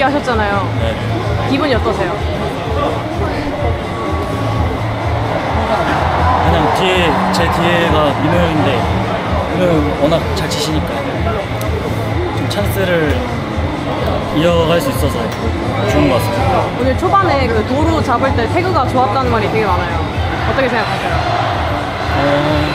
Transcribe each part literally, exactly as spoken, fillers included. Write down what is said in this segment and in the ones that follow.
하셨잖아요. 네. 기분이 어떠세요? 그냥 뒤에 제 뒤에가 민호 형인데 민호 형 워낙 잘 치시니까 좀 찬스를 이어갈 수 있어서 좋은 것 같습니다. 오늘 초반에 그 도루 잡을 때 태그가 좋았다는 말이 되게 많아요. 어떻게 생각하세요? 어,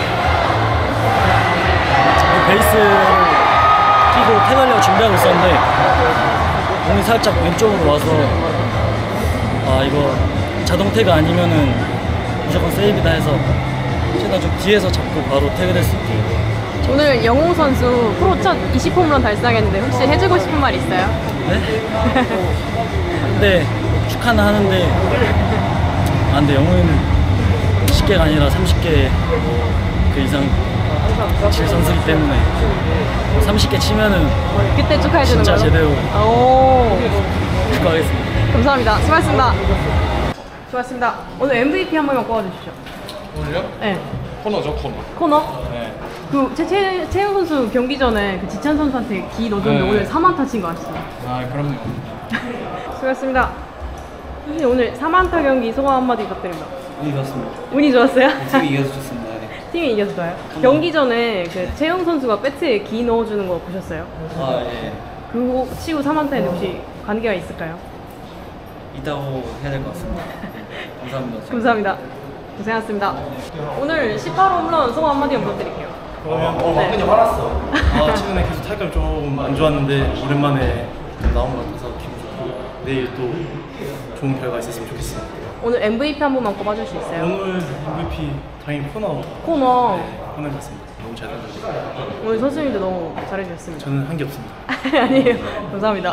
베이스를 끼고 태그하려고 준비하고 있었는데 공이 살짝 왼쪽으로 와서 아 이거 자동 태그 아니면은 무조건 세이브다 해서 최대한 좀 뒤에서 잡고 바로 태그될 수 있게. 오늘 영웅 선수 프로 첫 이십 홈런 달성했는데 혹시 해주고 싶은 말 있어요? 네? 근데 축하는 하는데 아 근데 영웅이는 십 개가 아니라 삼십 개 그 이상 칠 선수이기 때문에 삼십 개 치면은 그때 축하해주는 진짜 걸로? 제대로 오, 축하하겠습니다. 감사합니다. 수고하셨습니다. 수고하셨습니다. 오늘 엠브이피 한 번만 꼽아주시죠. 오늘요? 네. 코너죠, 코너. 코너? 네. 그 채, 채, 채영 선수 경기 전에 그 지찬 선수한테 기 넣어줬는데 네. 오늘 삼 안타 친 거 아시죠? 아, 그럼요. 수고하셨습니다. 선생님 오늘 삼 안타 경기 소감 한마디 부탁드립니다. 운이 좋습니다. 운이 좋았어요? 팀이 이겨서 좋습니다. 네. 팀이 이겨서 좋아요? 경기 전에 그 채영 선수가 배트에 기 넣어주는 거 보셨어요? 아 예. 그거 치고 삼 안타인데 혹시 관계가 있을까요? 있다고 해야 될 것 같습니다. 네. 감사합니다. 감사합니다. 고생하셨습니다. 오늘 십팔 홈런 소감 한마디 부탁드릴게요. 그러면 어, 막근이 화났어. 아, 최근에 계속 타격이 좀 안 좋았는데 오랜만에 나온 것 같아서 기분 좋고 내일 또 좋은 결과 있었으면 좋겠습니다. 오늘 엠브이피 한 번만 꼽아줄 수 있어요? 오늘 엠브이피 당연히 코너 코너. 네, 코너 같습니다. 너무 잘 던졌어요. 오늘 선수님도 너무 잘해주셨습니다. 저는 한 게 없습니다. 아니에요. 감사합니다.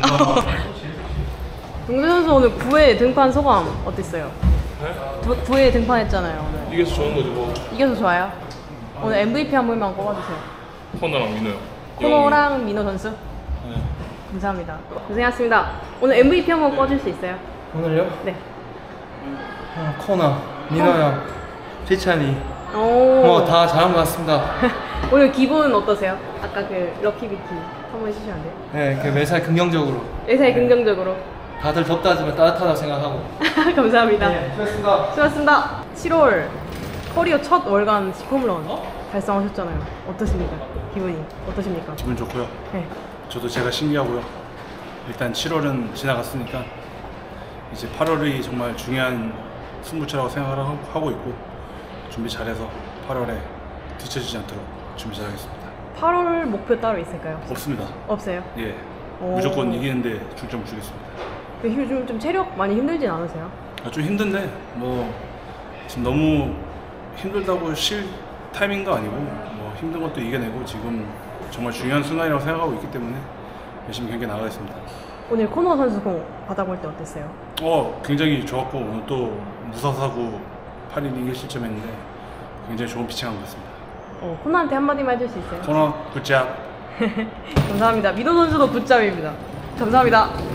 동대 선수 오늘 구 회 등판 소감 어땠어요? 네? 구 회 등판했잖아요 오늘. 이겨서 좋은 거지 뭐. 이겨서 좋아요? 오늘 엠브이피 한 번만 꼽아주세요. 코너랑 민호요. 코너랑 민호 선수? 네. 감사합니다. 고생하셨습니다. 오늘 엠브이피 한 번 꼽아줄 수 있어요? 오늘요? 네. 어, 코너, 민호 형, 피찬이 오. 뭐 다 잘한 것 같습니다. 오늘 기분 어떠세요? 아까 그 럭키비키 한번 해주시면 안 돼요? 네, 그 매사에 긍정적으로 예사에 긍정적으로. 다들 덥다 하지만 따뜻하다고 생각하고. 감사합니다. 네, 수고했습니다. 수고하셨습니다. 칠월 커리어 첫 월간 십 홈런 달성하셨잖아요. 어떠십니까? 기분이 어떠십니까? 기분 좋고요. 네. 저도 제가 신기하고요. 일단 칠월은 지나갔으니까 이제 팔월이 정말 중요한 승부처라고 생각을 하고- 하고 있고 준비 잘해서 팔월에 뒤처지지 않도록 준비 잘하겠습니다. 팔월 목표 따로 있을까요? 없습니다. 없어요? 예, 오. 무조건 이기는데 중점을 주겠습니다. 그 요즘 좀 체력 많이 힘들진 않으세요? 아, 좀 힘든데 뭐 지금 너무 힘들다고 쉴 타이밍도 아니고 뭐 힘든 것도 이겨내고 지금 정말 중요한 순간이라고 생각하고 있기 때문에 열심히 경기 나가겠습니다. 오늘 코너 선수 공 받아볼 때 어땠어요? 어, 굉장히 좋았고 오늘 또 무사사고 팔 인 이길 실점했는데 굉장히 좋은 피칭한 것 같습니다. 어, 코너한테 한마디만 해줄 수 있어요? 코너 굿잡. 감사합니다. 민호 선수도 굿잡입니다. 감사합니다.